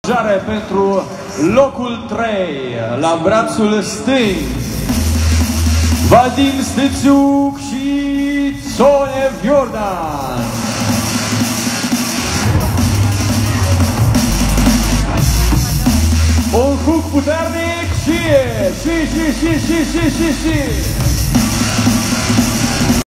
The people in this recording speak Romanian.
Pentru locul 3, la brațul stâng, Vadim Stețuc și Țonev Iordan. Un hook puternic și